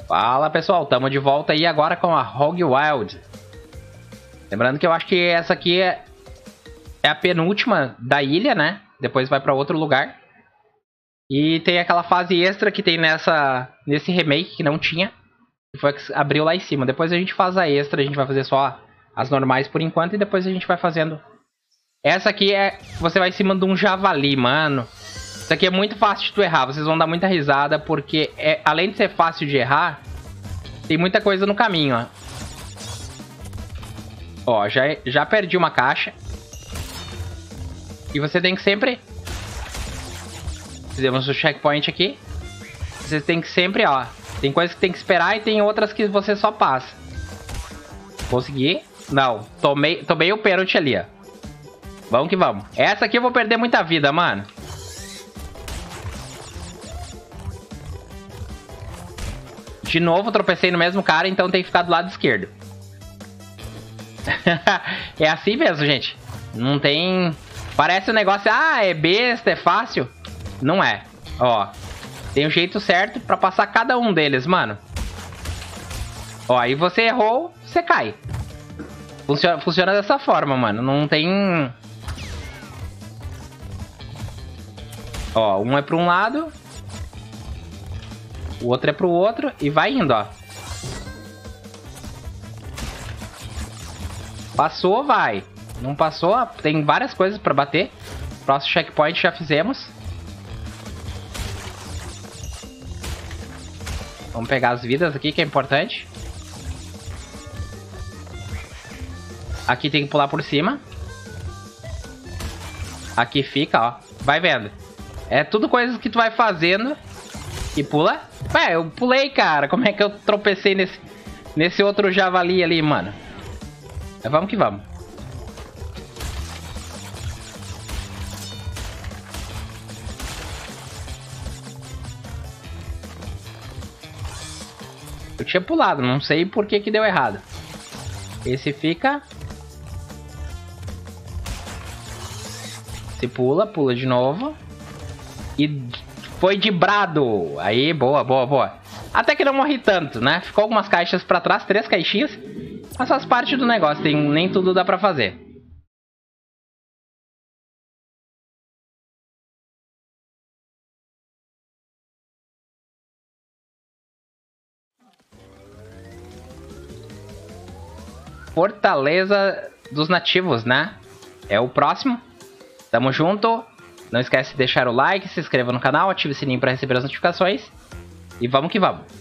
Fala pessoal, tamo de volta aí agora com a Rogue Wild. Lembrando que eu acho que essa aqui é a penúltima da ilha, né? Depois vai pra outro lugar. E tem aquela fase extra que tem nesse remake que não tinha. Que foi que abriu lá em cima. Depois a gente faz a extra, a gente vai fazer só as normais por enquanto. E depois a gente vai fazendo. Essa aqui é... Você vai em cima de um javali, mano. Isso aqui é muito fácil de tu errar. Vocês vão dar muita risada porque além de ser fácil de errar, tem muita coisa no caminho, ó. Ó, já perdi uma caixa. E você tem que sempre... Fizemos o checkpoint aqui. Você tem que sempre, ó... Tem coisas que tem que esperar e tem outras que você só passa. Consegui? Não. Tomei o pênalti ali, ó. Vamos que vamos. Essa aqui eu vou perder muita vida, mano. De novo, tropecei no mesmo cara, então tem que ficar do lado esquerdo. É assim mesmo, gente. Não tem... Parece um negócio... Ah, é besta, é fácil. Não é. Ó. Tem um jeito certo pra passar cada um deles, mano. Ó, aí você errou, você cai. Funciona dessa forma, mano. Não tem... Ó, um é pra um lado. O outro é pro outro. E vai indo, ó. Passou, vai. Não passou, tem várias coisas pra bater. Próximo checkpoint já fizemos. Vamos pegar as vidas aqui, que é importante. Aqui tem que pular por cima. Aqui fica, ó. Vai vendo. É tudo coisas que tu vai fazendo. E pula. Ué, eu pulei, cara. Como é que eu tropecei nesse outro javali ali, mano? Mas vamos que vamos. Eu tinha pulado, não sei por que que deu errado. Esse fica... Se pula, pula de novo. E foi de brado. Aí, boa, boa, boa. Até que não morri tanto, né? Ficou algumas caixas pra trás, 3 caixinhas. Mas faz parte do negócio, nem tudo dá pra fazer. Fortaleza dos Nativos, né? É o próximo. Tamo junto. Não esquece de deixar o like, se inscreva no canal, ative o sininho para receber as notificações. E vamos que vamos.